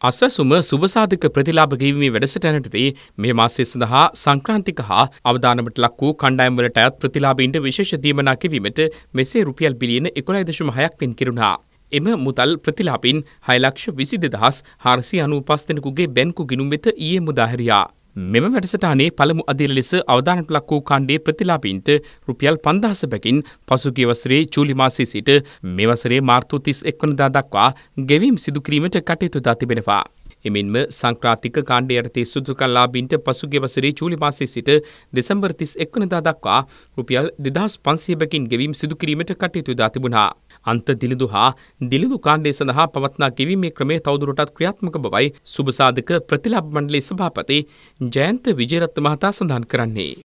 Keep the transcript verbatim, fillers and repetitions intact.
අසසුම සුබසාධක ප්‍රතිලාභ ගෙවීමේ වැඩසටහනටදී මේ මාසය සඳහා සංක්‍රාන්තික හා අවදානමට ලක් වූ කණ්ඩායම් වලට අයත් ප්‍රතිලාභීන්ට විශේෂ දීමනා කිරීමට මෙසේ රුපියල් බිලියන එකොළහ දශම හයක් වෙන් කෙරුණා. එම මුදල් ප්‍රතිලාභීන් හය ලක්ෂ විසි දෙදහස් හාරසිය අනූපන්ස් දෙනෙකුගේ බැංකු ගිණුම් වෙත ඊයේ මුදා හැරියා. මෙම වැඩසටහනේ පළමු අදියර ලෙස අවදානමට ලක් වූ කාණ්ඩයේ ප්‍රතිලාභීන්ට රුපියල් පන්දහස බැගින් පසුගිය වසරේ ජූලි මාසයේ සිට මේ වසරේ මාර්තු තිස් එක් වනදා දක්වා ගෙවීම් සිදු කිරීමට කටයුතු දා තිබෙනවා. එමෙන්ම සංක්‍රාන්තික කාණ්ඩය යටතේ සුදුකල්ලාභීන්ට පසුගිය වසරේ ජූලි මාසයේ සිට දෙසැම්බර් තිස් එක් වනදා දක්වා රුපියල් දෙදහස් පන්සිය බැගින් ගෙවීම් සිදු කිරීමට කටයුතු දා තිබුණා. අන්ත දිලිඳු හා දිලිඳු කාණ්ඩය සඳහා පවත්නා ගෙවීමේ ක්‍රමය තවදුරටත් ක්‍රියාත්මක බවයි සුබසාධක ප්‍රතිලාභ මණ්ඩලයේ සභාපති ජයන්ත විජේරත්න මහතා සඳහන් කරන්නේ.